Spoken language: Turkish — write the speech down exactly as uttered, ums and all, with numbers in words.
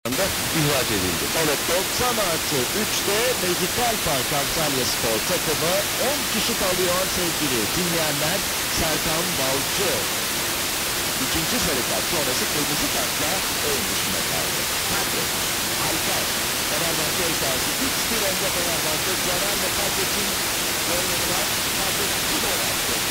da ihraç edildi. Evet, doksan artı üçte Medikal Park Antalya Spor takımı on kişi kalıyor sevgili dinleyenler. Serkan Balcı İkinci sarı kart sonrası kırmızı kartla ön dışına kaldı. Kadret, Alper, Fenerbahçe esası üç bir önde Fenerbahçe. Caner ve Kadret'in golleri var. Kadret iki gol attı.